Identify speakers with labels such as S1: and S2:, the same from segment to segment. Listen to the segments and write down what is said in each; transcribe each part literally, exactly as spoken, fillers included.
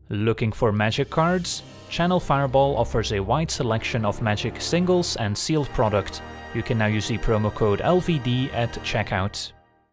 S1: Looking for Magic cards? Channel Fireball offers a wide selection of Magic singles and sealed product. You can now use the promo code L V D at checkout.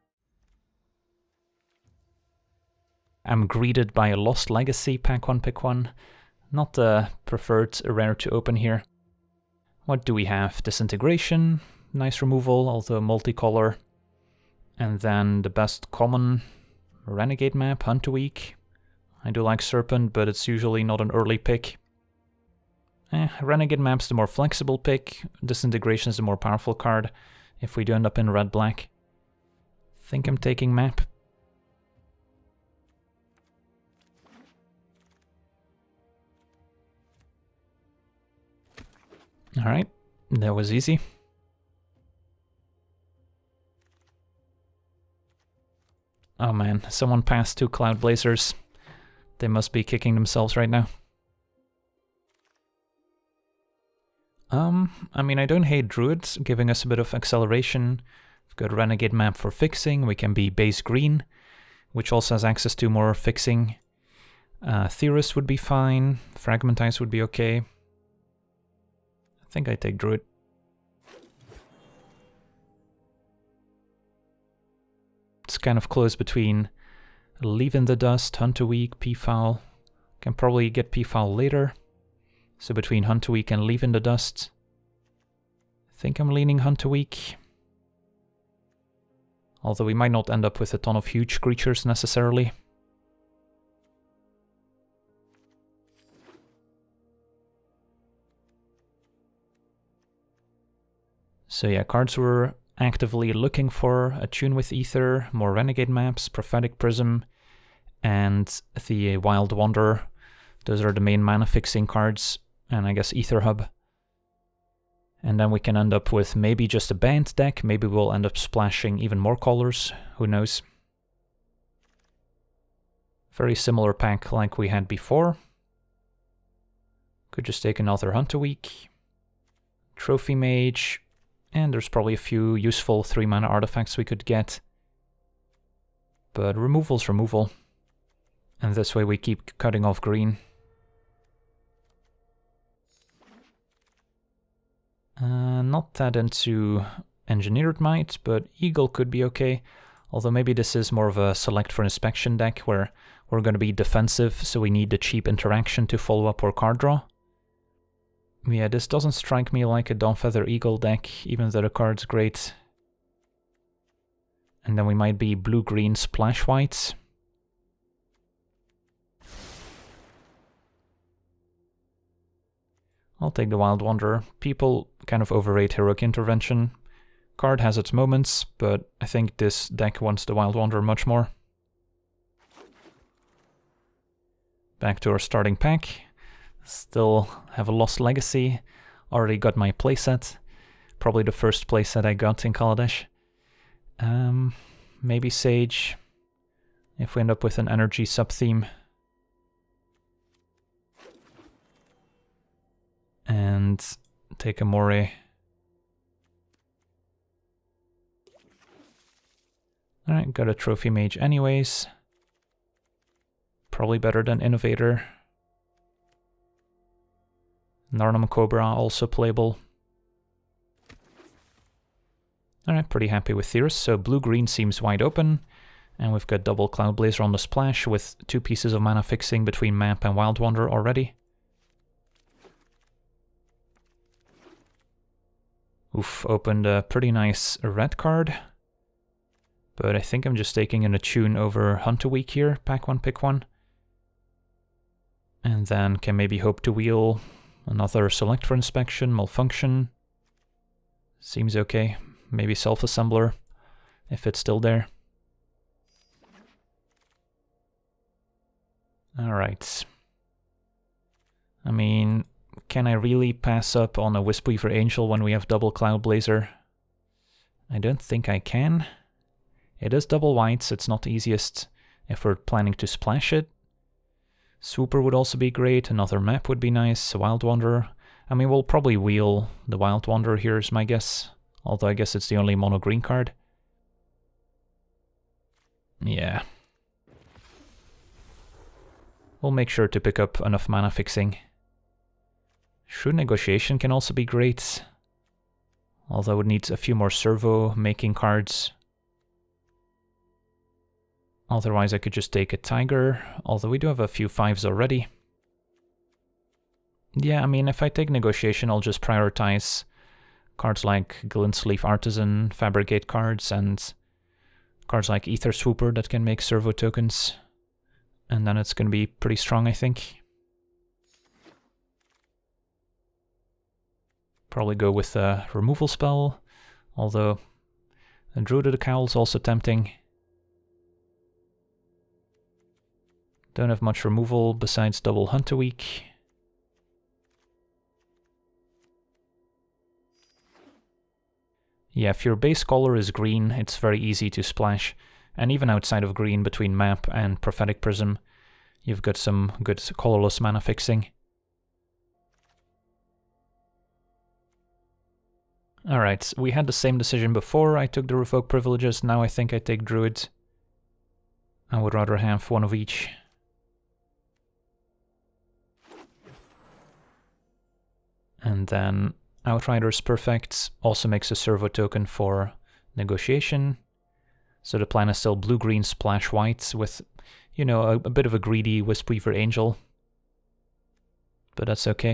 S1: I'm greeted by a Lost Legacy pack one pick one. Not the preferred rare to open here. What do we have? Disintegration, nice removal, although multicolor. And then the best common Renegade map, Hunter Week. I do like Serpent, but it's usually not an early pick. Eh, Renegade map's the more flexible pick. Disintegration is the more powerful card if we do end up in red-black. Think I'm taking map. Alright, that was easy. Oh man, someone passed two Cloud Blazers. They must be kicking themselves right now. Um, I mean, I don't hate Druids, giving us a bit of acceleration. We've got Renegade map for fixing. We can be base green, which also has access to more fixing. Uh, Theorist would be fine. Fragmentize would be okay. I think I take Druid. It's kind of close between Leave in the Dust, Hunter Week, P-Foul. Can probably get P-Foul later. So between Hunter Week and Leave in the Dust. I think I'm leaning Hunter Week. Although we might not end up with a ton of huge creatures necessarily. So yeah, cards we're actively looking for: Attune with Ether, more Renegade maps, Prophetic Prism, and the Wild Wanderer. Those are the main mana fixing cards, and I guess Ether Hub. And then we can end up with maybe just a banned deck, maybe we'll end up splashing even more colors, who knows. Very similar pack like we had before. Could just take another Hunter Week, Trophy Mage, and there's probably a few useful three mana artifacts we could get. But removal's removal. And this way we keep cutting off green. Uh, not that into Engineered Might, but Eagle could be okay. Although maybe this is more of a Select for Inspection deck where we're going to be defensive, so we need the cheap interaction to follow up our card draw. Yeah, this doesn't strike me like a Dawnfeather Eagle deck, even though the card's great. And then we might be blue-green splash whites. I'll take the Wild Wanderer. People kind of overrate Heroic Intervention. Card has its moments, but I think this deck wants the Wild Wanderer much more. Back to our starting pack. Still have a Lost Legacy. Already got my playset. Probably the first playset I got in Kaladesh. Um, maybe Sage. If we end up with an energy sub-theme. And take a Moray. Alright, got a Trophy Mage anyways. Probably better than Innovator. Narnam Cobra also playable. Alright, pretty happy with Theorist. So blue-green seems wide open. And we've got double Cloud Blazer on the splash with two pieces of mana fixing between map and Wild Wanderer already. Oof, opened a pretty nice red card. But I think I'm just taking an Attune over Hunter Week here, pack one, pick one. And then can maybe hope to wheel another Select for Inspection, Malfunction. Seems okay. Maybe Self-Assembler, if it's still there. Alright. I mean, can I really pass up on a Wispweaver Angel when we have double Cloud Blazer? I don't think I can. It is double whites, it's not the easiest if we're planning to splash it. Swooper would also be great, another map would be nice, a Wild Wanderer. I mean, we'll probably wheel the Wild Wanderer here is my guess. Although I guess it's the only mono green card. Yeah. We'll make sure to pick up enough mana fixing. Shrewd Negotiation can also be great, although it needs a few more servo making cards. Otherwise I could just take a Tiger, although we do have a few fives already. Yeah, I mean, if I take Negotiation, I'll just prioritize cards like Glintsleeve Artisan, Fabricate cards, and cards like Ether Swooper that can make servo tokens. And then it's going to be pretty strong, I think. Probably go with a removal spell, although the Druid of the Cowl is also tempting. Don't have much removal besides double Hunt a week. Yeah, if your base color is green, it's very easy to splash. And even outside of green, between Map and Prophetic Prism, you've got some good colorless mana fixing. Alright, we had the same decision before. I took the Revoke Privileges, now I think I take Druid. I would rather have one of each. And then Outrider's Perfect also makes a servo token for Negotiation. So the plan is still blue-green splash white with, you know, a, a bit of a greedy Wispreaver Angel. But that's okay.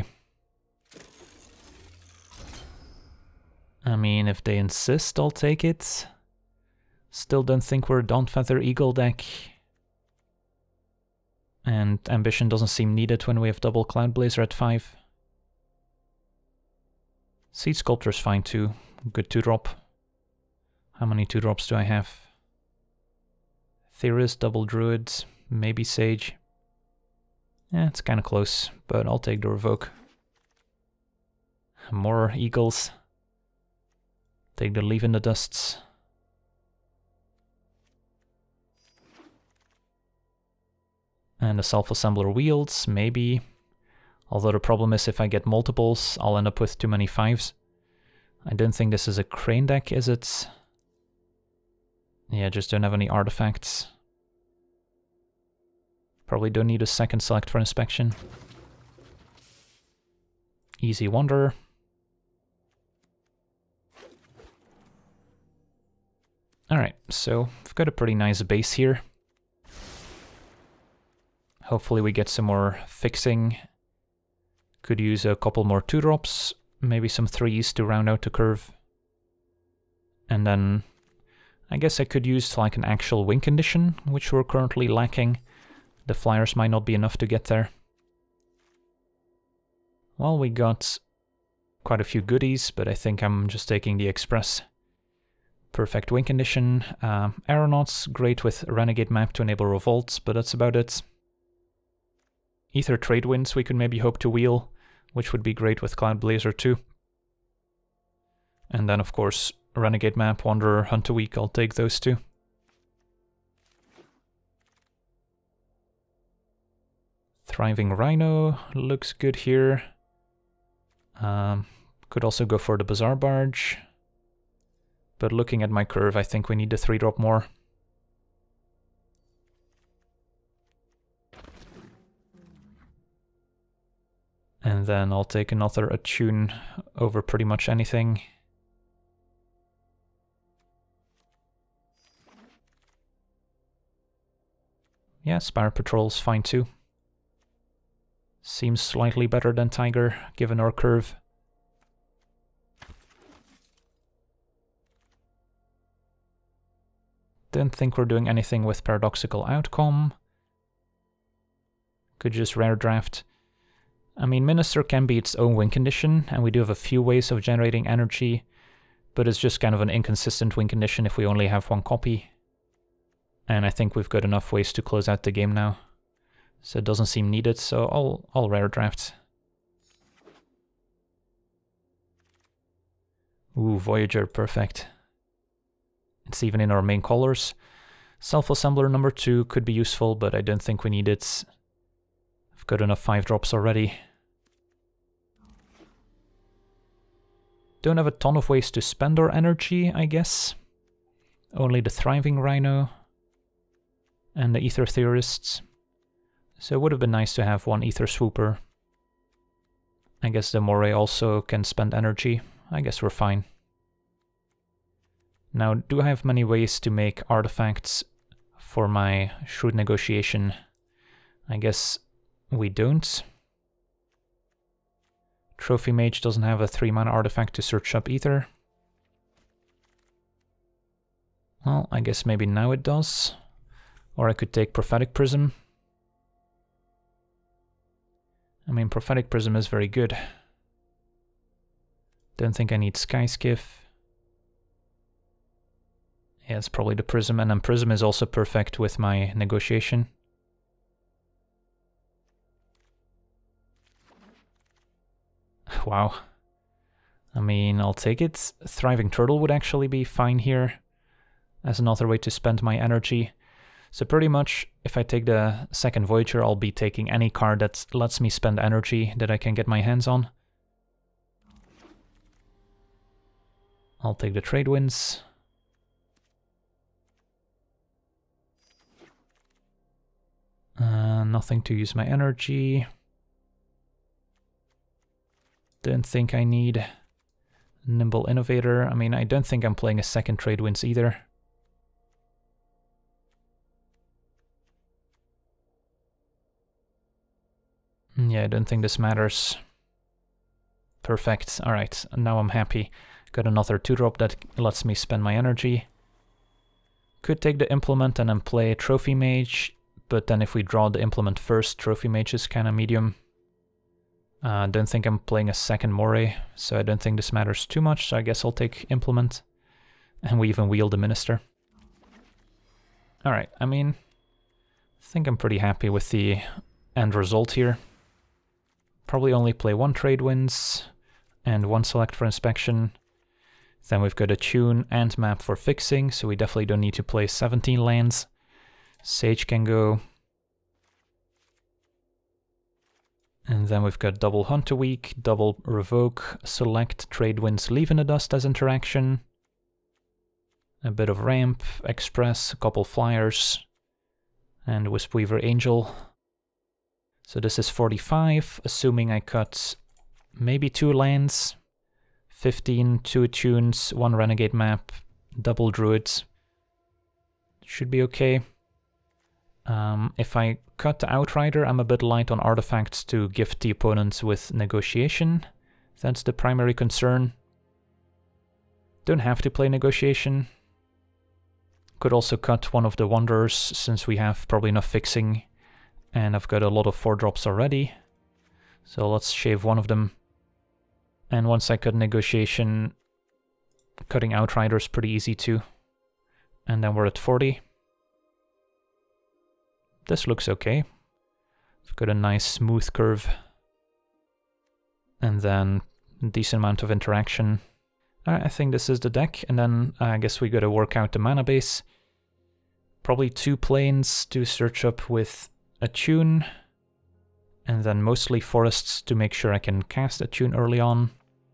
S1: I mean, if they insist, I'll take it. Still don't think we're a Dawnfeather Eagle deck. And Ambition doesn't seem needed when we have double Cloudblazer at five. Seed Sculptor's fine too. Good two-drop. How many two-drops do I have? Theorist, double Druid, maybe Sage. Yeah, it's kind of close, but I'll take the Revoke. More Eagles. Take the Leave in the Dusts. And the Self-Assembler Wields, maybe. Although the problem is if I get multiples, I'll end up with too many fives. I don't think this is a Crane deck, is it? Yeah, just don't have any artifacts. Probably don't need a second select for inspection. Easy Wonder. Alright, so we've got a pretty nice base here. Hopefully we get some more fixing. Could use a couple more two-drops, maybe some threes to round out the curve. And then I guess I could use like an actual win condition, which we're currently lacking. The flyers might not be enough to get there. Well, we got quite a few goodies, but I think I'm just taking the Express. Perfect win condition. Uh, Aeronauts, great with Renegade Map to enable Revolts, but that's about it. Ether Trade Winds we could maybe hope to wheel, which would be great with Cloudblazer too. And then of course, Renegade Map, Wanderer, Hunt a Week, I'll take those two. Thriving Rhino looks good here. Um, could also go for the Bazaar Barge. But looking at my curve, I think we need the three drop more. And then I'll take another Attune over pretty much anything. Yeah, Spire Patrol's fine too. Seems slightly better than Tiger, given our curve. Don't think we're doing anything with Paradoxical Outcome. Could just rare draft. I mean, Minister can be its own win condition, and we do have a few ways of generating energy, but it's just kind of an inconsistent win condition if we only have one copy. And I think we've got enough ways to close out the game now. So it doesn't seem needed, so I'll, I'll rare draft. Ooh, Voyager, perfect. It's even in our main colors. Self-Assembler number two could be useful, but I don't think we need it. I've got enough five drops already. Don't have a ton of ways to spend our energy, I guess. Only the Thriving Rhino and the Ether Theorists. So it would have been nice to have one Ether Swooper. I guess the Moray also can spend energy. I guess we're fine. Now, do I have many ways to make artifacts for my Shrewd Negotiation? I guess we don't. Trophy Mage doesn't have a three mana artifact to search up either. Well, I guess maybe now it does. Or I could take Prophetic Prism. I mean, Prophetic Prism is very good. Don't think I need Skyskiff. Yeah, it's probably the Prism, and then Prism is also perfect with my Negotiation. Wow. I mean, I'll take it. Thriving Turtle would actually be fine here as another way to spend my energy. So pretty much, if I take the second Voyager, I'll be taking any card that lets me spend energy that I can get my hands on. I'll take the Trade Winds. Uh, nothing to use my energy. Don't think I need Nimble Innovator. I mean, I don't think I'm playing a second Trade Winds either. Yeah, I don't think this matters. Perfect. Alright, now I'm happy. Got another two drop that lets me spend my energy. Could take the Implement and then play Trophy Mage, but then if we draw the Implement first, Trophy Mage is kind of medium. I uh, don't think I'm playing a second Moray, so I don't think this matters too much, so I guess I'll take Implement. And we even wield the Minister. Alright, I mean, I think I'm pretty happy with the end result here. Probably only play one Trade Winds and one Select for Inspection. Then we've got a Tune and Map for fixing, so we definitely don't need to play seventeen lands. Sage can go. And then we've got double Hunt a week, double Revoke, Select, Trade Winds, Leave in the Dust as interaction. A bit of Ramp, Express, a couple Flyers, and Wispweaver Angel. So this is forty-five, assuming I cut maybe two lands, fifteen, two Attunes, one Renegade Map, double Druids. Should be okay. Um, if I cut the Outrider, I'm a bit light on artifacts to gift the opponents with Negotiation. That's the primary concern. Don't have to play Negotiation. Could also cut one of the Wanderers, since we have probably enough fixing. And I've got a lot of four drops already. So let's shave one of them. And once I cut Negotiation, cutting Outrider is pretty easy too. And then we're at forty. This looks okay. I've got a nice smooth curve. And then a decent amount of interaction. Right, I think this is the deck, and then uh, I guess we gotta work out the mana base. Probably two planes to search up with a Tune, and then mostly forests to make sure I can cast a Tune early on.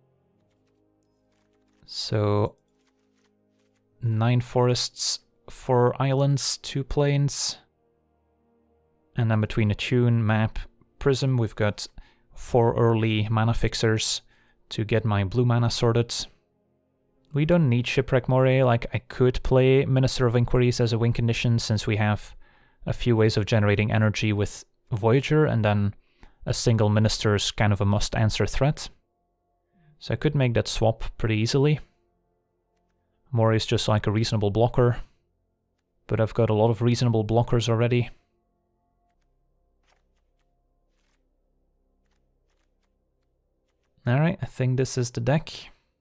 S1: So nine forests, four islands, two planes. And then between a Tune, Map, Prism, we've got four early mana fixers to get my blue mana sorted. We don't need Shipwreck Moray. Like, I could play Minister of Inquiries as a win condition, since we have a few ways of generating energy with Voyager, and then a single Minister is kind of a must-answer threat. So I could make that swap pretty easily. Moray is just like a reasonable blocker, but I've got a lot of reasonable blockers already. Alright, I think this is the deck.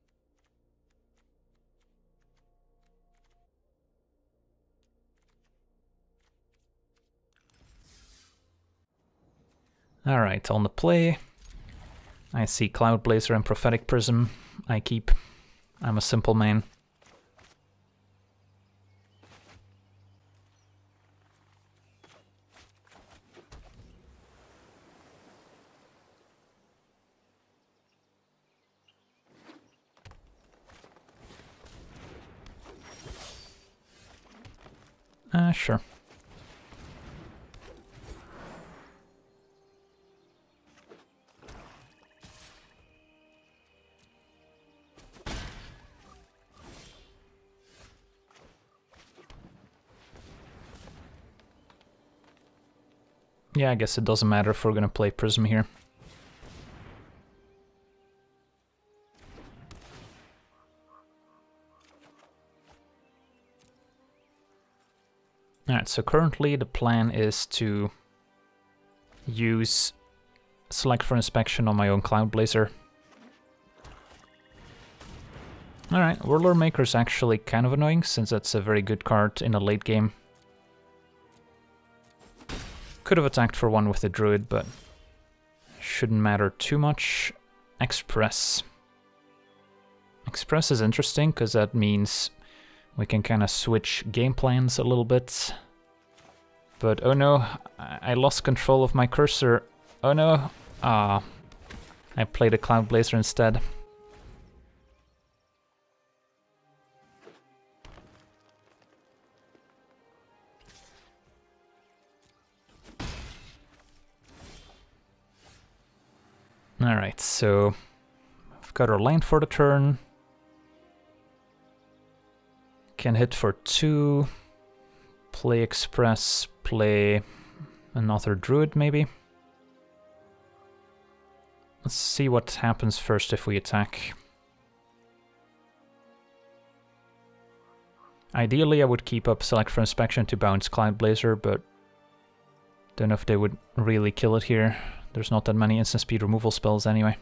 S1: Alright, on the play, I see Cloud Blazer and Prophetic Prism. I keep. I'm a simple man. Uh, sure. Yeah, I guess it doesn't matter if we're gonna play Prism here. Alright, so currently the plan is to use Select for Inspection on my own Cloud Blazer. Alright, Whirler Maker is actually kind of annoying, since it's a very good card in a late game. Could have attacked for one with the Druid, but shouldn't matter too much. Express. Express is interesting, because that means we can kind of switch game plans a little bit. But oh no, I lost control of my cursor. Oh no. Ah, I played a Cloud Blazer instead. Alright, so we've got our land for the turn. Can hit for two. Play Express, play another Druid maybe. Let's see what happens first if we attack. Ideally I would keep up Select for Inspection to bounce Cloud Blazer, but don't know if they would really kill it here. There's not that many instant speed removal spells anyway.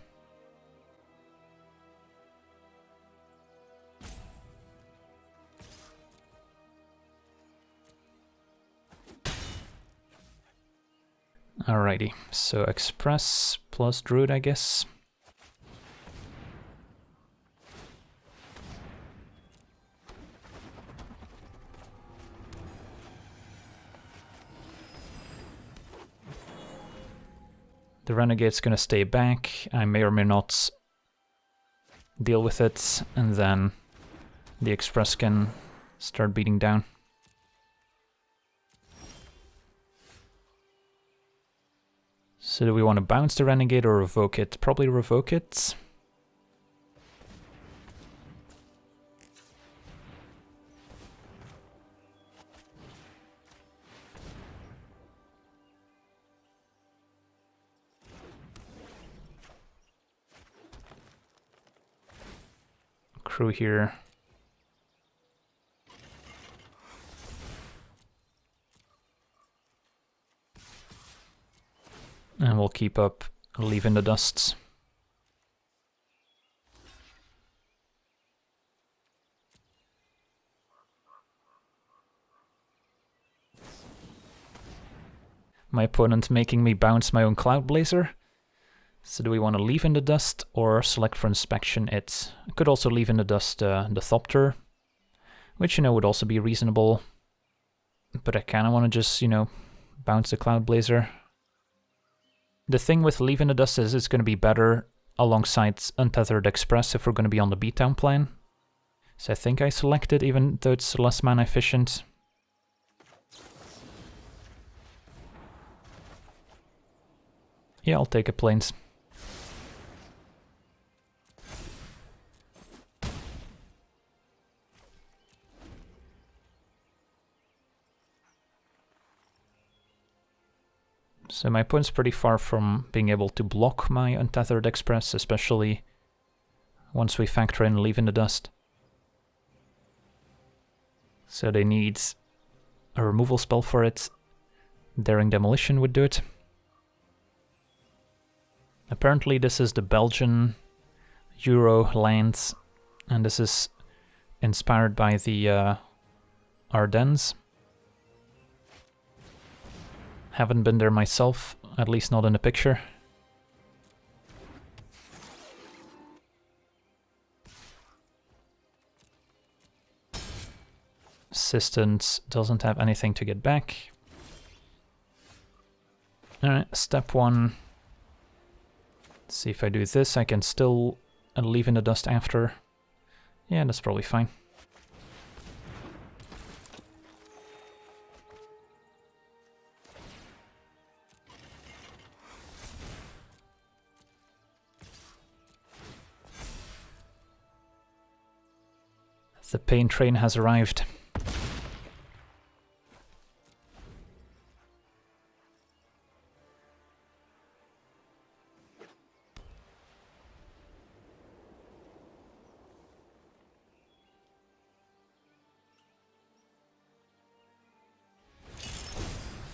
S1: Alrighty, so Express plus Druid, I guess. The Renegade's gonna stay back. I may or may not deal with it, and then the Express can start beating down. So do we want to bounce the Renegade or revoke it? Probably revoke it. Crew here. And we'll keep up Leave in the Dust. My opponent making me bounce my own Cloud Blazer. So do we want to Leave in the Dust or Select for Inspection it? I could also Leave in the Dust uh, the Thopter, which, you know, would also be reasonable. But I kind of want to just, you know, bounce the Cloud Blazer. The thing with Leave in the Dust is it's going to be better alongside Untethered Express if we're going to be on the beatdown plan. So I think I select it, even though it's less mana efficient. Yeah, I'll take a Plains. So my opponent's pretty far from being able to block my Untethered Express, especially once we factor in Leave in the Dust. So they need a removal spell for it. Daring Demolition would do it. Apparently this is the Belgian Euro lands, and this is inspired by the uh, Ardennes. Haven't been there myself, at least not in the picture. Assistant doesn't have anything to get back. Alright, step one. Let's see if I do this, I can still uh, Leave in the Dust after. Yeah, that's probably fine. The pain train has arrived.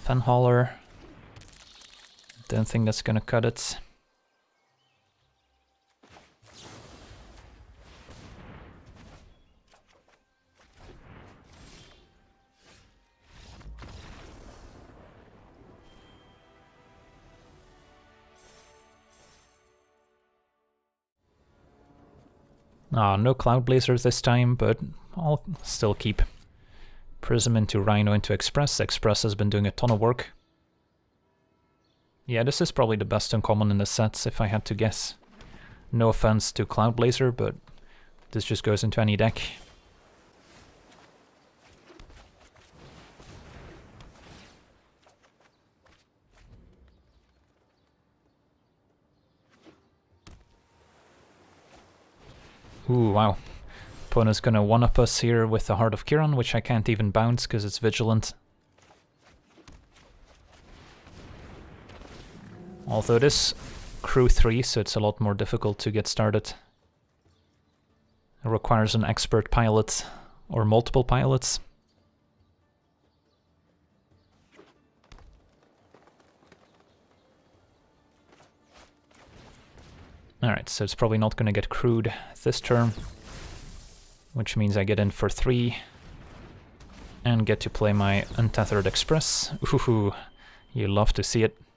S1: Fan Hauler. Don't think that's gonna cut it. Ah, no Cloud Blazers this time, but I'll still keep Prism into Rhino into Express. Express has been doing a ton of work. Yeah, this is probably the best uncommon in the sets, if I had to guess. No offense to Cloud Blazer, but this just goes into any deck. Ooh, wow. Opponent's gonna one-up us here with the Heart of Kiran, which I can't even bounce because it's Vigilant. Although this crew three, so it's a lot more difficult to get started. It requires an expert pilot or multiple pilots. Alright, so it's probably not going to get crewed this turn, which means I get in for three and get to play my Untethered Express. Ooh, you love to see it.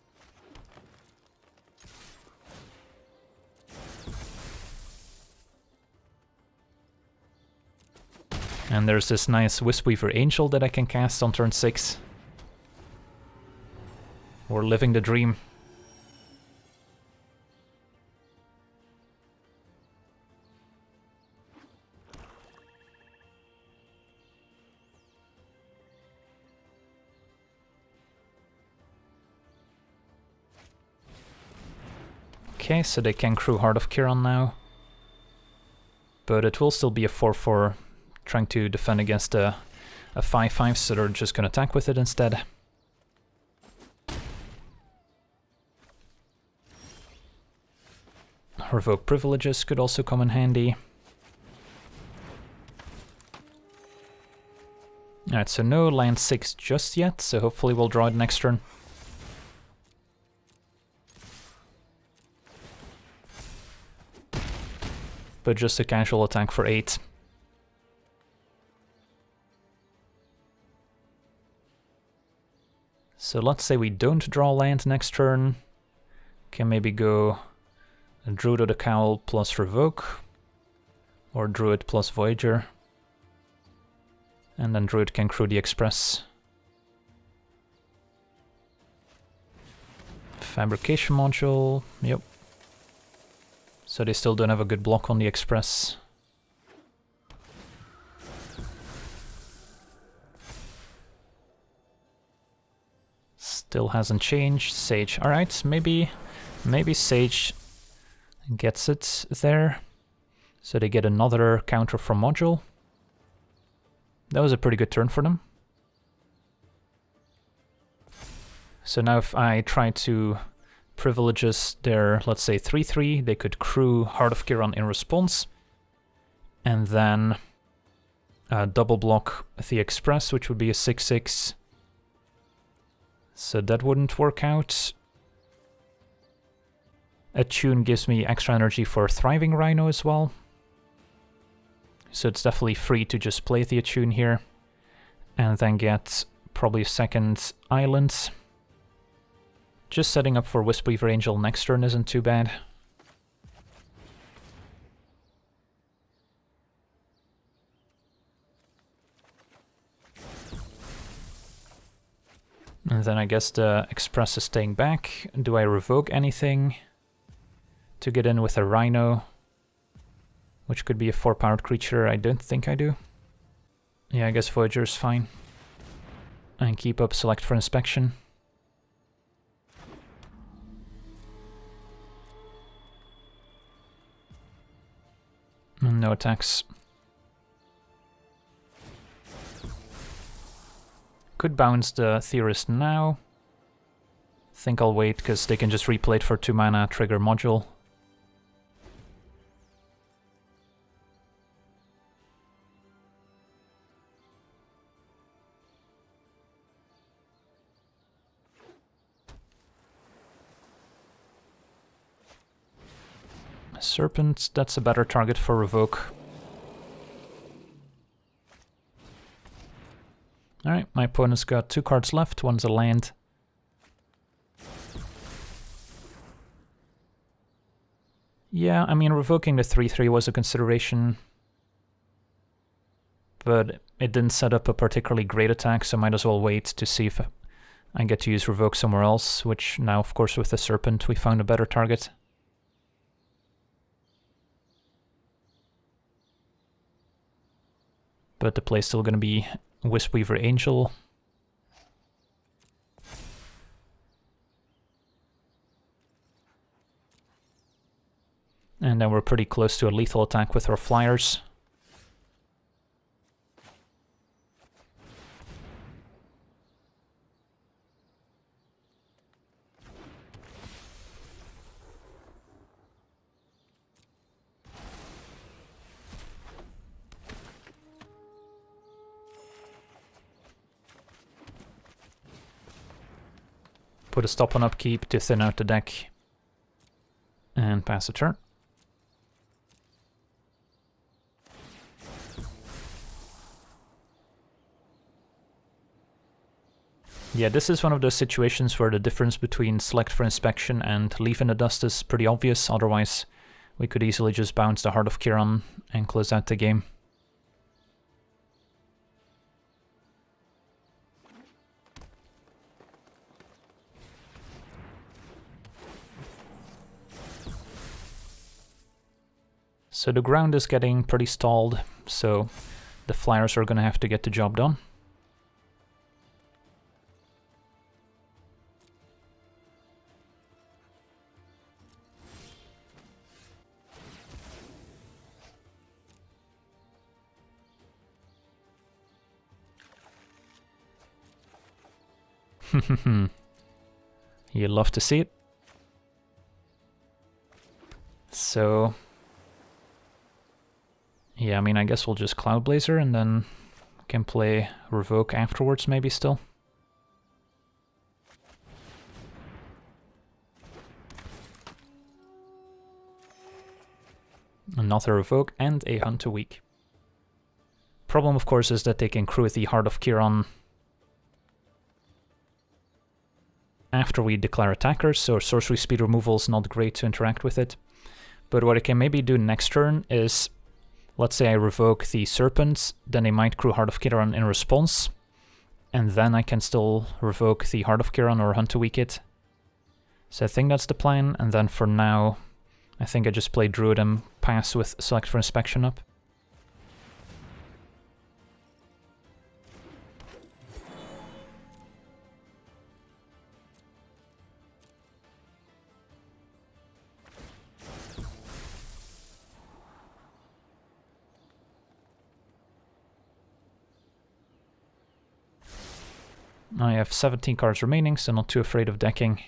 S1: And there's this nice Wispweaver Angel that I can cast on turn six. We're living the dream. Okay, so they can crew Heart of Kiran now. But it will still be a four four. Trying to defend against a five five, so they're just going to attack with it instead. Revoke Privileges could also come in handy. Alright, so no land six just yet, so hopefully we'll draw it next turn. But just a casual attack for eight. So let's say we don't draw land next turn. Can maybe go Druid of the Cowl plus Revoke, or Druid plus Voyager. And then Druid can crew the Express. Fabrication Module, yep. So they still don't have a good block on the Express. Still hasn't changed. Sage. Alright, maybe maybe Sage gets it there. So they get another counter from Module. That was a pretty good turn for them. So now if I try to privileges their, let's say, three three, they could crew Heart of Kiran in response. And then uh, double block the Express, which would be a six six. So that wouldn't work out. Attune gives me extra energy for Thriving Rhino as well. So it's definitely free to just play the Attune here. And then get probably a second island. Just setting up for Wispweaver Angel next turn isn't too bad. And then I guess the Express is staying back. Do I revoke anything to get in with a Rhino? Which could be a four-powered creature. I don't think I do. Yeah, I guess Voyager is fine. And keep up Select for Inspection. And no attacks. Could bounce the Theorist now. Think I'll wait, because they can just replay it for two mana, trigger Module. Serpent, that's a better target for Revoke. Alright, my opponent's got two cards left, one's a land. Yeah, I mean, revoking the three three was a consideration, but it didn't set up a particularly great attack, so I might as well wait to see if I get to use Revoke somewhere else, which now, of course, with the Serpent, we found a better target. But the play's still going to be Wisp-Weaver Angel. And then we're pretty close to a lethal attack with our flyers. Put a stop on upkeep to thin out the deck. And pass the turn. Yeah, this is one of those situations where the difference between select for inspection and leave in the dust is pretty obvious, otherwise we could easily just bounce the Heart of Kiran and close out the game. So the ground is getting pretty stalled, so the flyers are going to have to get the job done. You love to see it. So, yeah, I mean, I guess we'll just Cloud Blazer and then can play Revoke afterwards, maybe still. Another Revoke and a Hunt a week. Problem, of course, is that they can crew with the Heart of Kiran after we declare attackers, so sorcery speed removal is not great to interact with it. But what I can maybe do next turn is, let's say I revoke the Serpent, then they might crew Heart of Kiran in response, and then I can still revoke the Heart of Kiran or Hunt a week it. So I think that's the plan, and then for now, I think I just play Druid and pass with Select for Inspection up. I have seventeen cards remaining, so not too afraid of decking.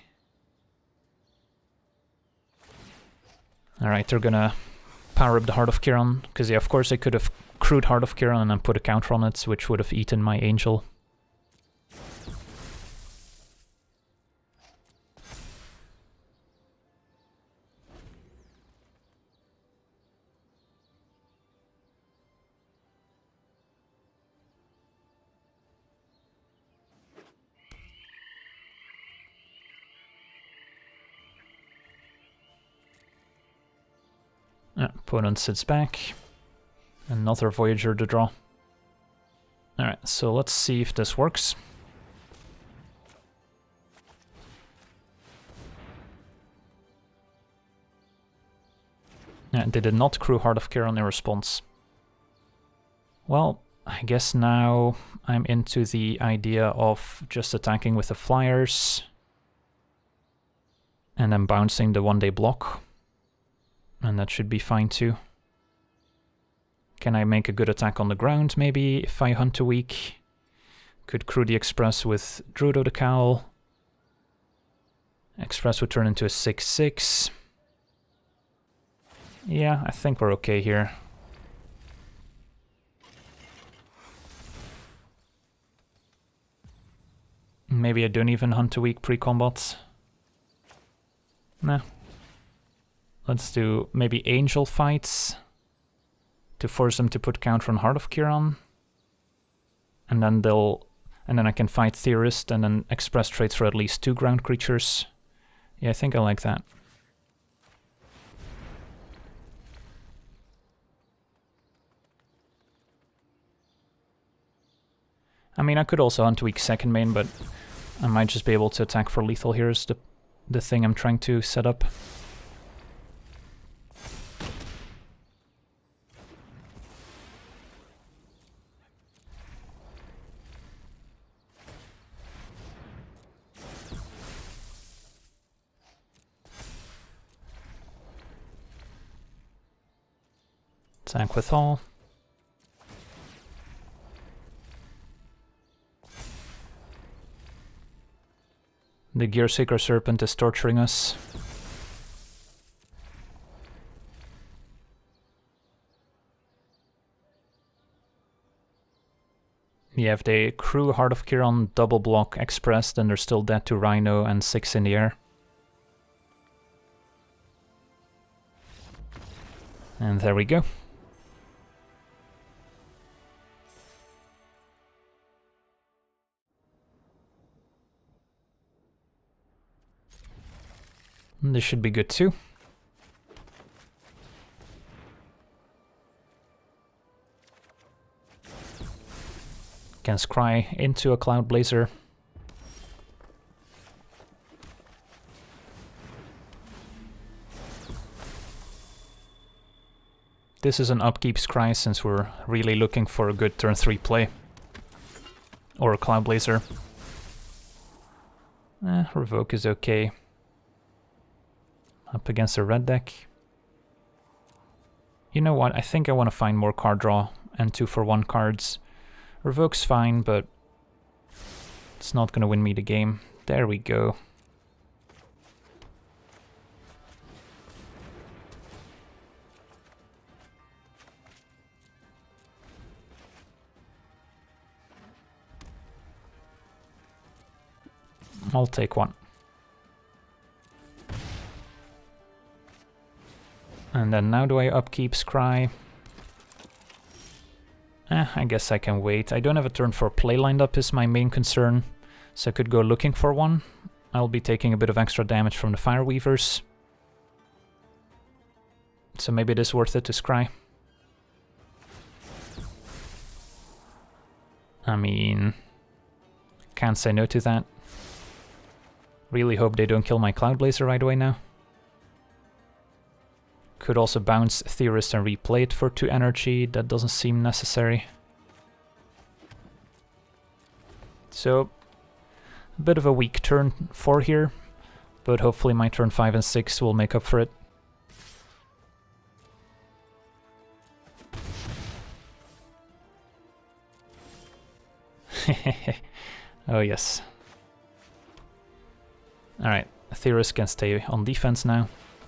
S1: Alright, they're gonna power up the Heart of Kiran, because yeah, of course they could have crewed Heart of Kiran and then put a counter on it, which would have eaten my Angel. Yeah, opponent sits back. Another Voyager to draw. Alright, so let's see if this works. Yeah, they did not crew Heart of Kiran in response. Well, I guess now I'm into the idea of just attacking with the flyers and then bouncing the one-day block. And that should be fine too. Can I make a good attack on the ground, maybe, if I Hunt a week? Could crew the Express with Druid of the Cowl. Express would turn into a six six. Yeah, I think we're okay here. Maybe I don't even Hunt a week pre-combat. Nah. Let's do maybe Angel fights to force them to put counter on Heart of Kiran. And then they'll and then I can fight Theorist and then express trades for at least two ground creatures. Yeah, I think I like that. I mean, I could also hunt weak second main, but I might just be able to attack for lethal here is the, the thing I'm trying to set up. Attack with all. The Gearseeker Serpent is torturing us. Yeah, if they crew Heart of Kiran double block Express, then they're still dead to Rhino and six in the air. And there we go. This should be good too. Can scry into a Cloud Blazer. This is an upkeep scry since we're really looking for a good turn three play. Or a Cloud Blazer. Eh, Revoke is okay. Up against a red deck. You know what, I think I want to find more card draw and two for one cards. Revoke's fine, but it's not going to win me the game. There we go. I'll take one. And then now do I upkeep Scry? Eh, I guess I can wait. I don't have a turn for play lined up is my main concern, so I could go looking for one. I'll be taking a bit of extra damage from the Fireweavers. So maybe it is worth it to Scry. I mean, can't say no to that. Really hope they don't kill my Cloud Blazer right away now. Could also bounce Theorist and replay it for two energy, that doesn't seem necessary. So, a bit of a weak turn four here, but hopefully my turn five and six will make up for it. Oh yes. Alright, Theorist can stay on defense now.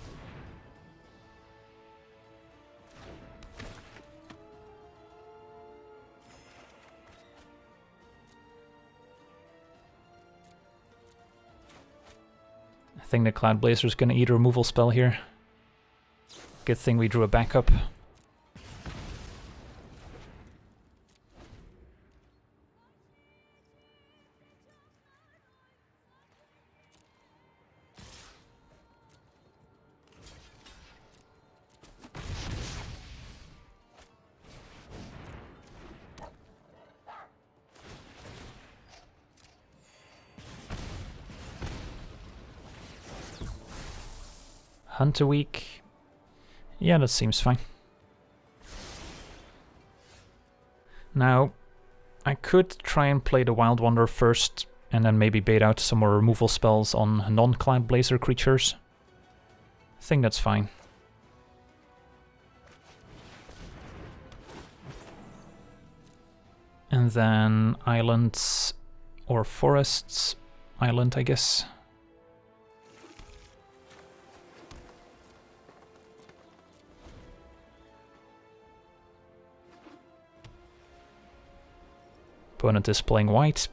S1: I think the Cloud Blazer is going to eat a removal spell here. Good thing we drew a backup. Hunt a week. Yeah, that seems fine. Now, I could try and play the Wild Wanderer first, and then maybe bait out some more removal spells on non-Cloud Blazer creatures. I think that's fine. And then islands or forests. Island, I guess. Opponent is playing white.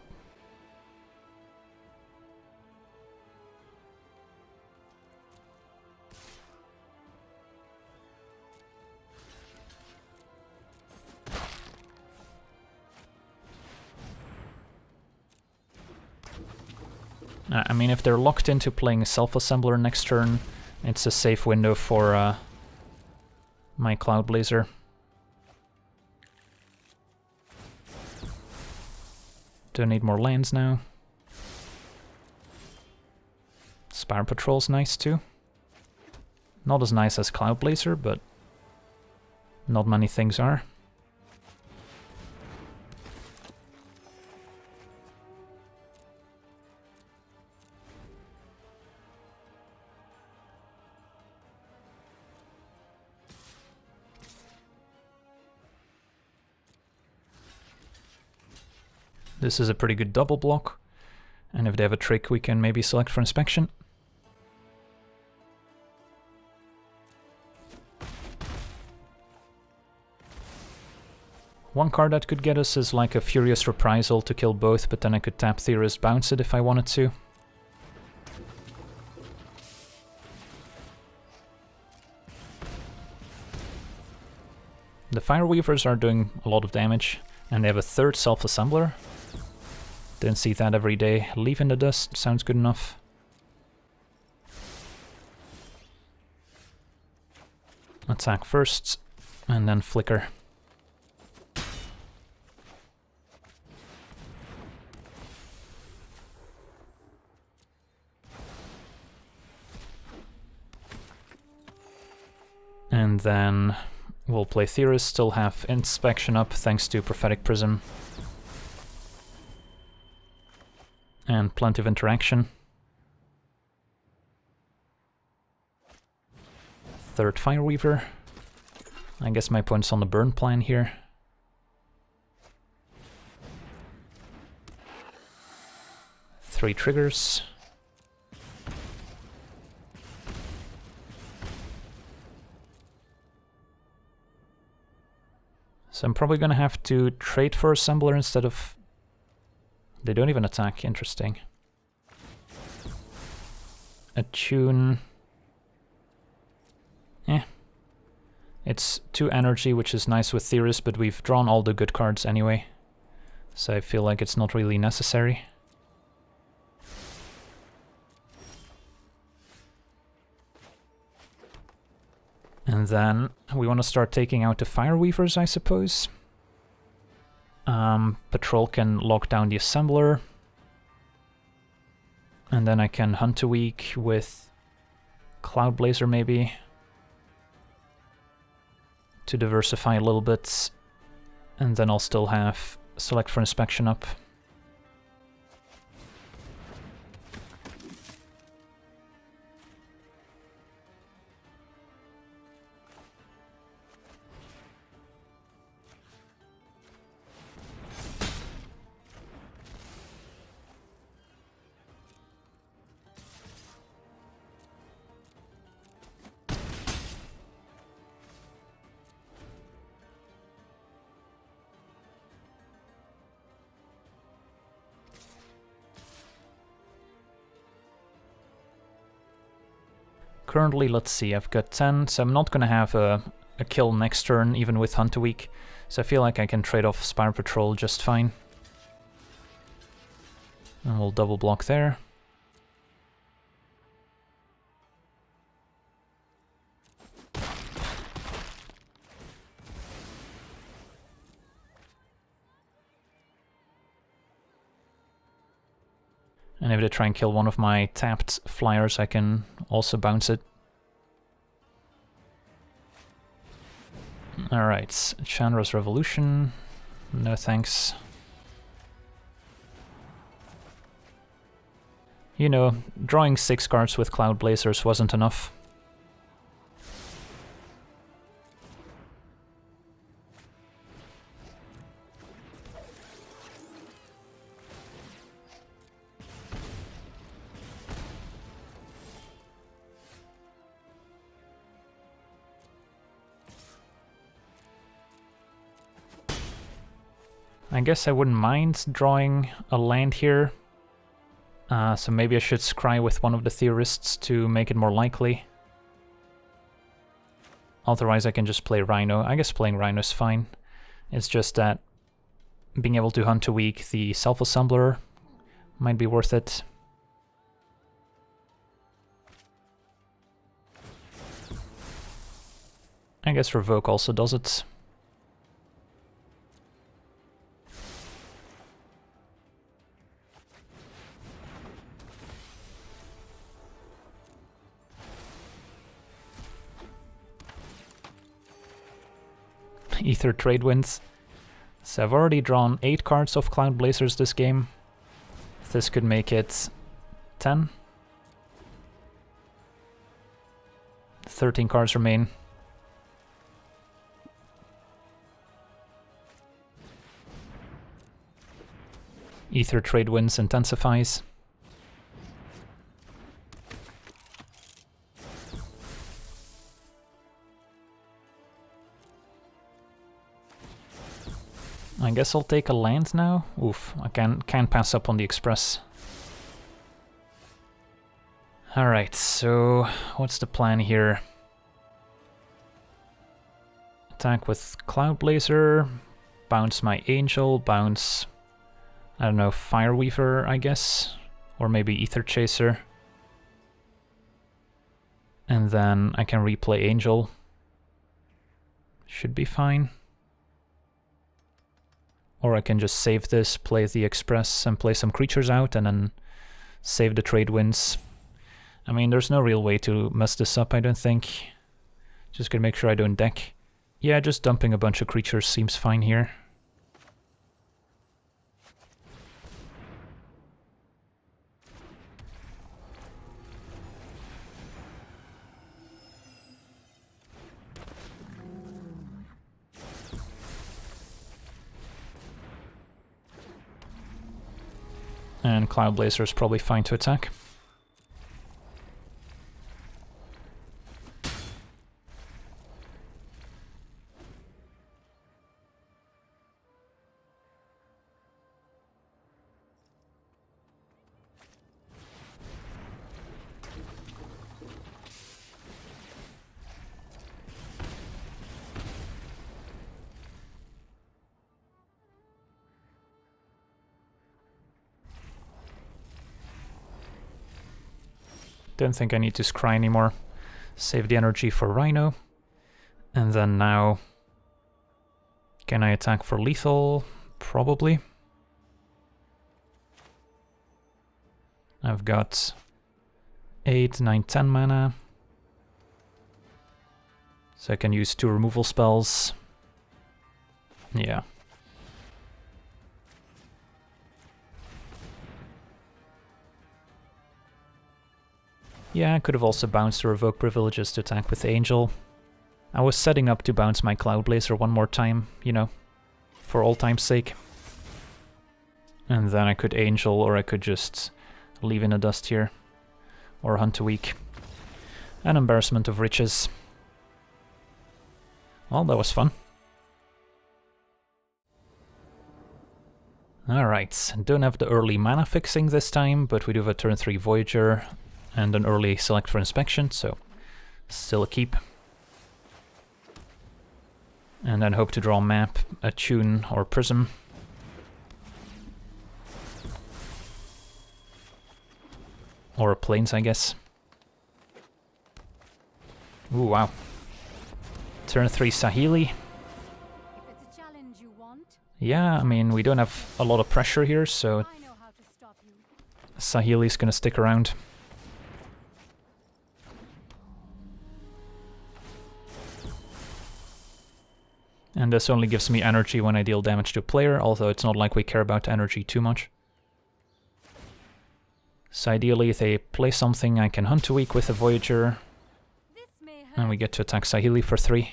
S1: I mean, if they're locked into playing a self-assembler next turn, it's a safe window for uh, my Cloud Blazer. Don't need more lands now. Spire Patrol's nice too. Not as nice as Cloud Blazer, but not many things are. This is a pretty good double block, and if they have a trick we can maybe select for inspection. One card that could get us is like a Furious Reprisal to kill both, but then I could tap Theorist, bounce it if I wanted to. The Fireweavers are doing a lot of damage, and they have a third self-assembler. Didn't see that every day. Leave in the Dust sounds good enough. Attack first, and then Flicker. And then we'll play Theorist, still have Inspection up thanks to Prophetic Prism. And plenty of interaction. Third Fireweaver. I guess my opponent's on the burn plan here. Three triggers. So I'm probably gonna have to trade for Assembler instead of... They don't even attack, interesting. Attune... Eh. It's two energy, which is nice with Theorist, but we've drawn all the good cards anyway. So I feel like it's not really necessary. And then we want to start taking out the Fireweavers, I suppose. Um, Patrol can lock down the Assembler. And then I can Hunt a Week with Cloud Blazer maybe. To diversify a little bit. And then I'll still have Select for Inspection up. Currently, let's see, I've got ten, so I'm not going to have a, a kill next turn, even with Hunt a Week. So I feel like I can trade off Spire Patrol just fine. And we'll double block there. And if they try and kill one of my tapped flyers, I can also bounce it. Alright, Chandra's Revolution. No thanks. You know, drawing six cards with Cloud Blazers wasn't enough. I guess I wouldn't mind drawing a land here. Uh, so maybe I should scry with one of the Theorists to make it more likely. Otherwise I can just play Rhino. I guess playing Rhino is fine. It's just that being able to Hunt a Week the Self-Assembler might be worth it. I guess Revoke also does it. Ether trade wins. So I've already drawn eight cards of Cloud Blazers this game. This could make it ten. thirteen cards remain. Ether trade wins intensifies. I guess I'll take a land now. Oof, I can't, can't pass up on the Express. Alright, so what's the plan here? Attack with Cloud Blazer, bounce my Angel, bounce, I don't know, Fireweaver, I guess? Or maybe Ether Chaser. And then I can replay Angel. Should be fine. Or I can just save this, play the Express, and play some creatures out, and then save the trade wins. I mean, there's no real way to mess this up, I don't think. Just gonna make sure I don't deck. Yeah, just dumping a bunch of creatures seems fine here. And Cloud Blazer is probably fine to attack. Don't think I need to scry anymore. Save the energy for Rhino. And then now... Can I attack for lethal? Probably. I've got eight, nine, ten mana. So I can use two removal spells. Yeah. Yeah, I could have also bounced to Revoke Privileges to attack with Angel. I was setting up to bounce my Cloud Blazer one more time, you know, for all time's sake. And then I could Angel, or I could just leave in a dust here. Or Hunt a Week. An embarrassment of riches. Well, that was fun. Alright, don't have the early mana fixing this time, but we do have a turn three Voyager and an early Select for Inspection, so still a keep. And then hope to draw a map, a Tune, or Prism. Or a Plains, I guess. Ooh, wow. Turn three Saheeli. Yeah, I mean, we don't have a lot of pressure here, so Saheeli's gonna stick around. And this only gives me energy when I deal damage to a player, although it's not like we care about energy too much. So ideally, if they play something, I can Hunt a Week with a Voyager. And we get to attack Saheeli for three.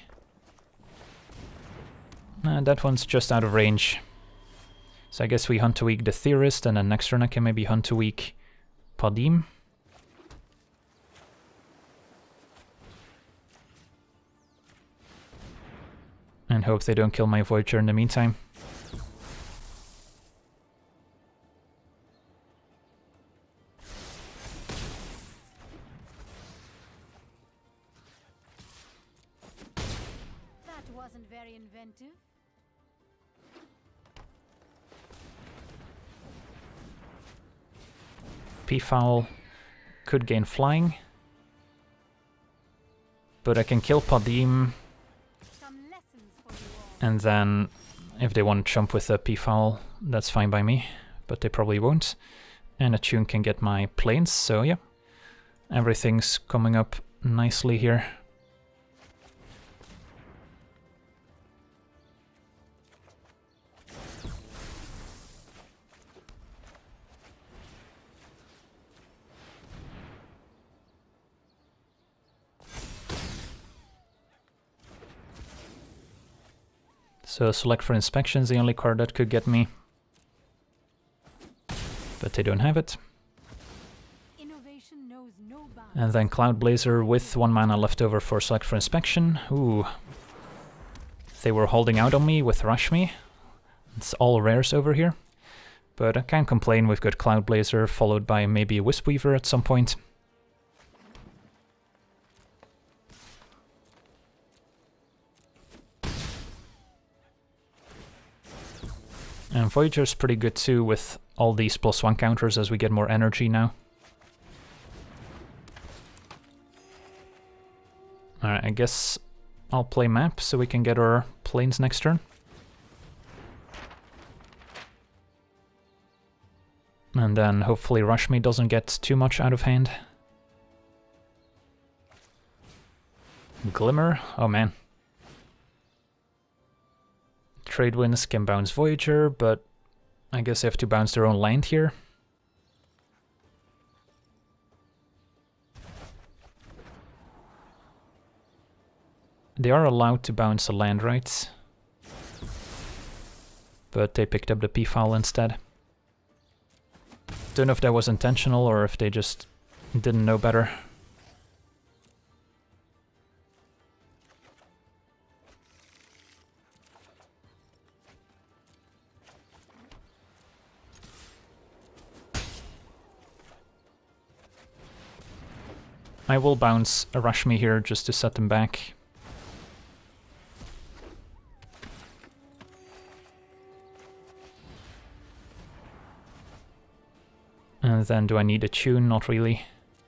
S1: And that one's just out of range. So I guess we Hunt a Week the Theorist, and then next turn I can maybe Hunt a Week Padim. And hope they don't kill my Voyager in the meantime.
S2: That wasn't very inventive.
S1: Peafowl could gain flying. But I can kill Padim And then if they want to jump with a P-foul, that's fine by me, but they probably won't. And a tune can get my planes, so yeah. Everything's coming up nicely here. So select for inspection is the only card that could get me. But they don't have it.
S2: Innovation knows no bounds.
S1: And then Cloud Blazer with one mana left over for select for inspection. Ooh. They were holding out on me with Rush Me. It's all rares over here. But I can't complain, we've got Cloud Blazer followed by maybe a Wispweaver at some point. And Voyager's pretty good too with all these plus one counters as we get more energy now. Alright, I guess I'll play map so we can get our planes next turn. And then hopefully Rush Me doesn't get too much out of hand. Glimmer? Oh man. Trade winds can bounce Voyager, but I guess they have to bounce their own land here. They are allowed to bounce a land, right? But they picked up the P-foul instead. Don't know if that was intentional or if they just didn't know better. I will bounce a Rush Me here just to set them back. And then do I need a tune? Not really.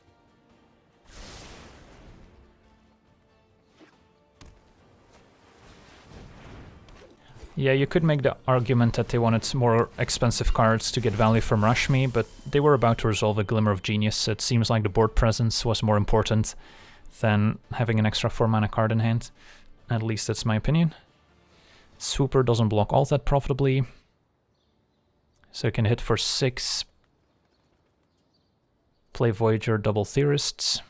S1: Yeah, you could make the argument that they wanted more expensive cards to get value from Rush Me, but they were about to resolve a Glimmer of Genius, so it seems like the board presence was more important than having an extra four mana card in hand. At least that's my opinion. Swooper doesn't block all that profitably, so I can hit for six. Play Voyager, double Theorists.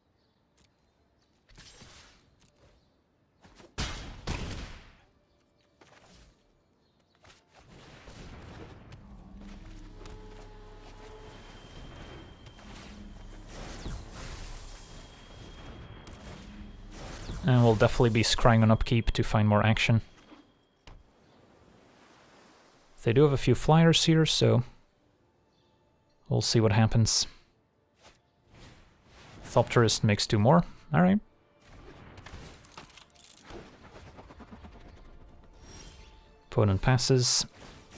S1: And we'll definitely be scrying on upkeep to find more action. They do have a few flyers here, so we'll see what happens. Thopterist makes two more. Alright. Opponent passes.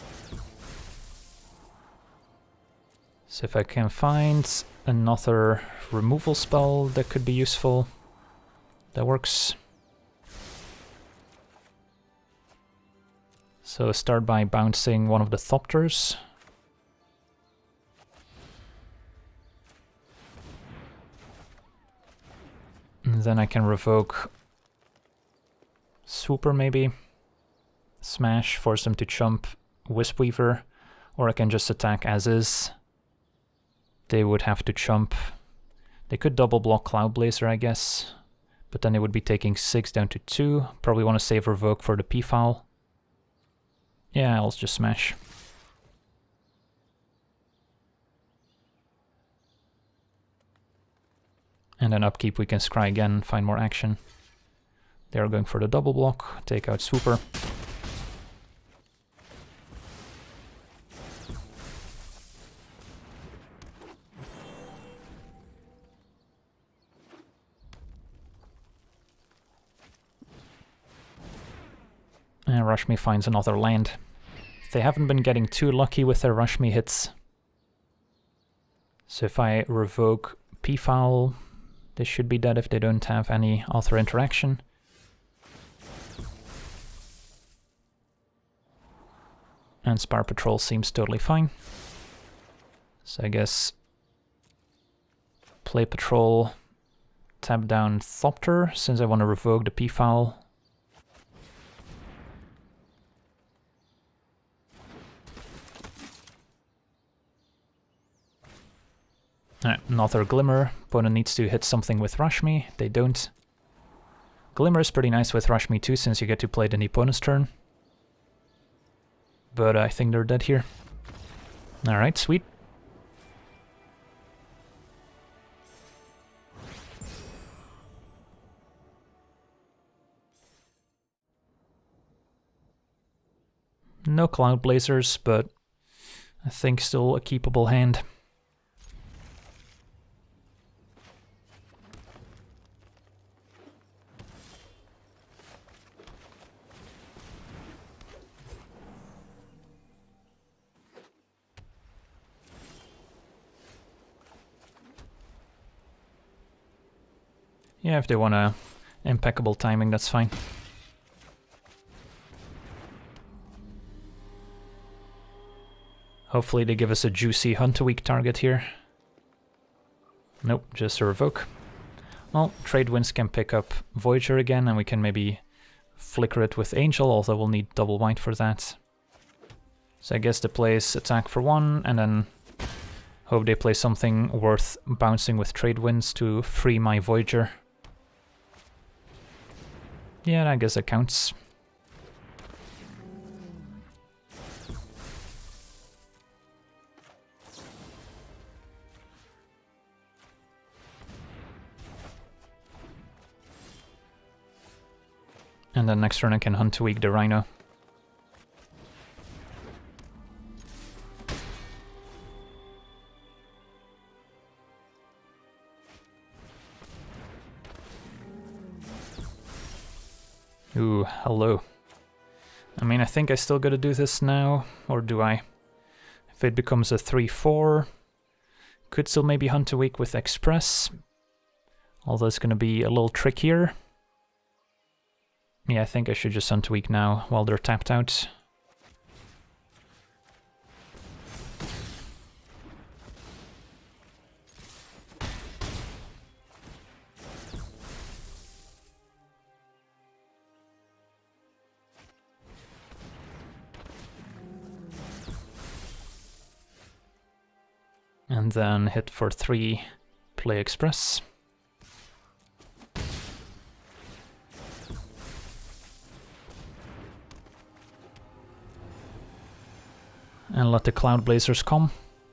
S1: So if I can find another removal spell that could be useful, that works. So start by bouncing one of the Thopters. And then I can revoke Swooper maybe. Smash, force them to jump Wispweaver, or I can just attack as is. They would have to jump. They could double block Cloud Blazer, I guess. But then they would be taking six down to two. Probably want to save Revoke for the P-foul. Yeah, I'll just smash. And then upkeep we can scry again, find more action. They are going for the double block, take out Swooper. And Rush Me finds another land. They haven't been getting too lucky with their Rush Me hits. So if I revoke P-foul, they should be dead if they don't have any other interaction. And Spire Patrol seems totally fine. So I guess play Patrol, tap down Thopter, since I want to revoke the P-Foul. Alright, another Glimmer. Opponent needs to hit something with Rashmi. They don't. Glimmer is pretty nice with Rashmi too, since you get to play it in the opponent's turn. But I think they're dead here. Alright, sweet. No Cloud Blazers, but I think still a keepable hand. Yeah, if they want a impeccable timing, that's fine. Hopefully they give us a juicy Hunt a Week target here. Nope, just a revoke. Well, Trade Winds can pick up Voyager again, and we can maybe flicker it with Angel, although we'll need double white for that. So I guess the play is attack for one, and then hope they play something worth bouncing with Trade Winds to free my Voyager. Yeah, I guess that counts. And then next turn I can Hunt to Weak the Rhino. Ooh, hello. I mean, I think I still gotta do this now, or do I? If it becomes a three four, could still maybe Hunt a Weak with Express, although it's gonna be a little trickier. Yeah, I think I should just Hunt a Weak now while they're tapped out. And then hit for three, play Express. And let the Cloud Blazers come.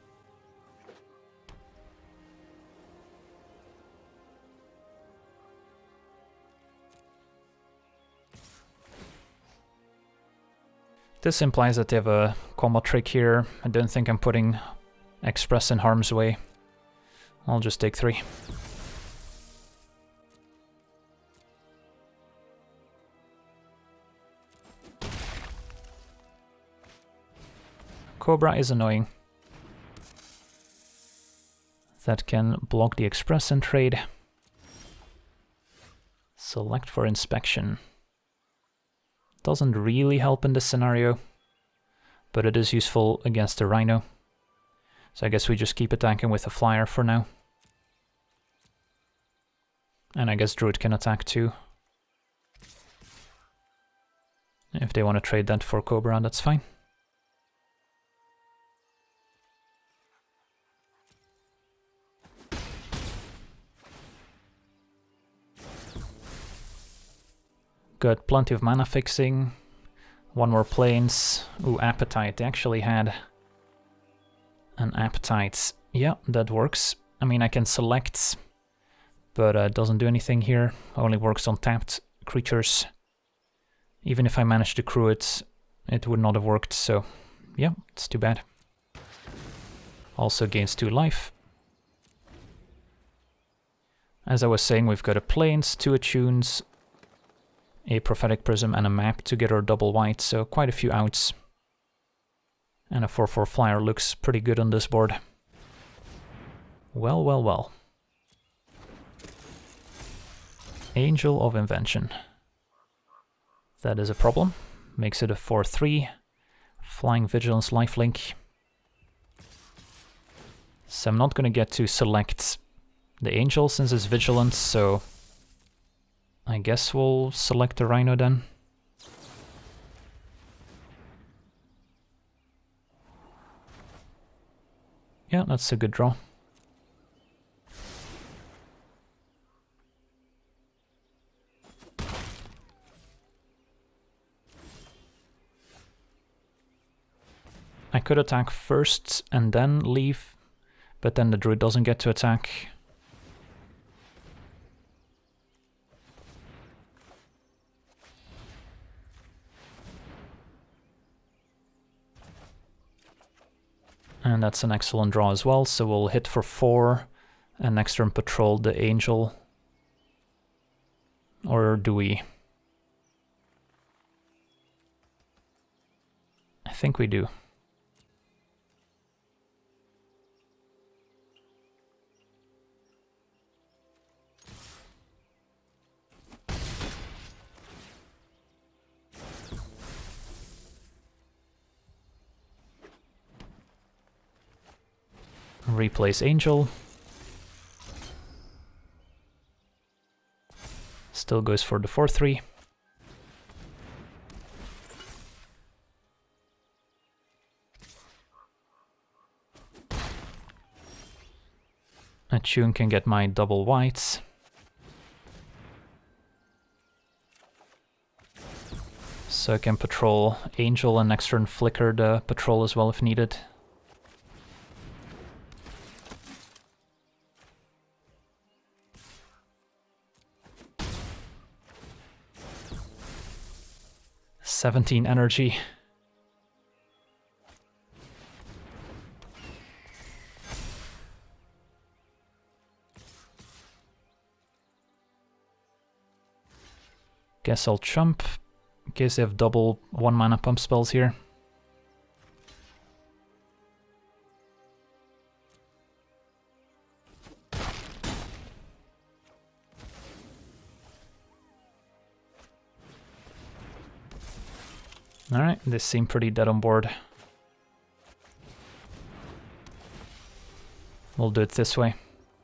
S1: This implies that they have a combo trick here. I don't think I'm putting Express in harm's way. I'll just take three. Cobra is annoying. That can block the Express and trade. Select for inspection. Doesn't really help in this scenario, but it is useful against the Rhino. So I guess we just keep attacking with a flyer for now. And I guess Druid can attack too. If they want to trade that for Cobra, that's fine. Got plenty of mana fixing. One more planes. Ooh, Appetite. They actually had an Appetite. Yeah, that works. I mean, I can select, but uh, it doesn't do anything here. Only works on tapped creatures. Even if I managed to crew it, it would not have worked, so yeah, it's too bad. Also gains two life. As I was saying, we've got a plains, two attunes, a Prophetic Prism and a map to get our double white, so quite a few outs. And a four four flyer looks pretty good on this board. Well, well, well. Angel of Invention. That is a problem. Makes it a four three. Flying Vigilance, Lifelink. So I'm not going to get to select the Angel since it's Vigilance, so I guess we'll select the Rhino then. Yeah, that's a good draw. I could attack first and then leave, but then the druid doesn't get to attack. And that's an excellent draw as well, so we'll hit for four and next turn patrol the Angel. Or do we? I think we do. Replace Angel. Still goes for the four three. A tune can get my double whites. So I can patrol Angel and next turn flicker the patrol as well if needed. seventeen energy. Guess I'll chump, in case they have double one mana pump spells here. Alright, they seem pretty dead on board. We'll do it this way.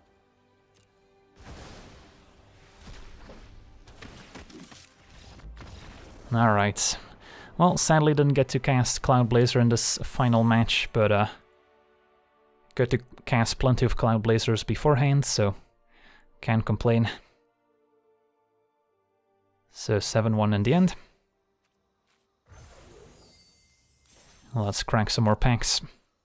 S1: Alright. Well, sadly didn't get to cast Cloud Blazer in this final match, but uh, got to cast plenty of Cloud Blazers beforehand, so can't complain. So seven one in the end. Let's crack some more packs.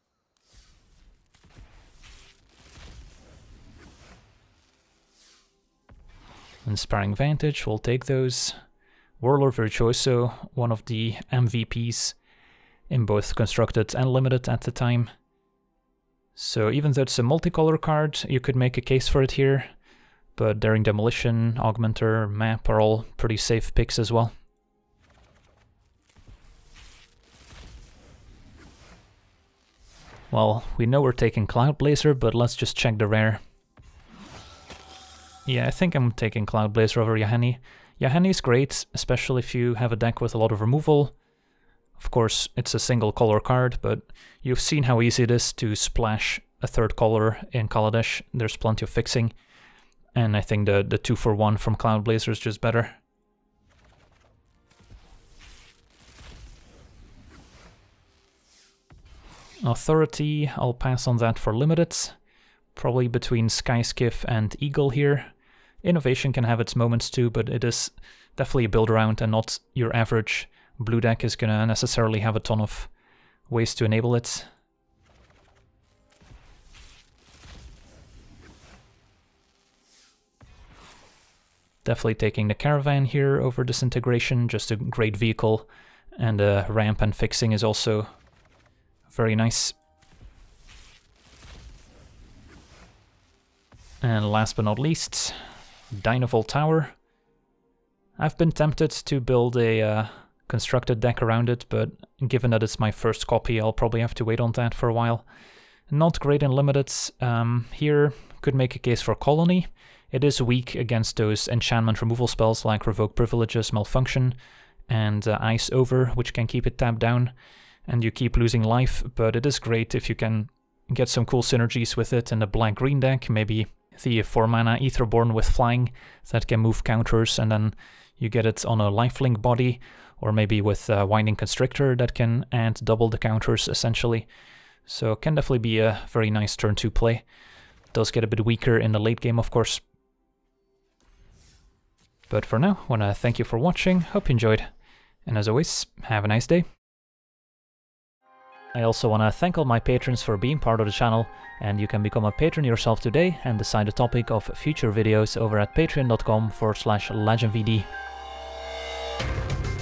S1: Inspiring Vantage, we'll take those. Warlord Virtuoso, one of the M V Ps in both Constructed and Limited at the time. So even though it's a multicolor card, you could make a case for it here, but Daring Demolition, Augmenter, Map are all pretty safe picks as well. Well, we know we're taking Cloud Blazer, but let's just check the rare. Yeah, I think I'm taking Cloud Blazer over Yahenni. Yahenni is great, especially if you have a deck with a lot of removal. Of course, it's a single color card, but you've seen how easy it is to splash a third color in Kaladesh. There's plenty of fixing, and I think the, the two for one from Cloud Blazer is just better. Authority, I'll pass on that for Limited. Probably between Skyskiff and Eagle here. Innovation can have its moments too, but it is definitely a build around and not your average blue deck is gonna necessarily have a ton of ways to enable it. Definitely taking the Caravan here over Disintegration, just a great vehicle, and uh, ramp and fixing is also very nice. And last but not least, Dynavolt Tower. I've been tempted to build a uh, constructed deck around it, but given that it's my first copy, I'll probably have to wait on that for a while. Not great in Limited. Um, here, could make a case for Colony. It is weak against those enchantment removal spells like Revoke Privileges, Malfunction, and uh, Ice Over, which can keep it tapped down. and you keep losing life, but it is great if you can get some cool synergies with it in the black-green deck, maybe the four mana Aetherborn with flying that can move counters, and then you get it on a lifelink body, or maybe with a Winding Constrictor that can add double the counters essentially. So it can definitely be a very nice turn two play. It does get a bit weaker in the late game, of course. But for now, I want to thank you for watching, hope you enjoyed, and as always, have a nice day. I also want to thank all my patrons for being part of the channel, and you can become a patron yourself today and decide the topic of future videos over at patreon dot com forward slash LegenVD.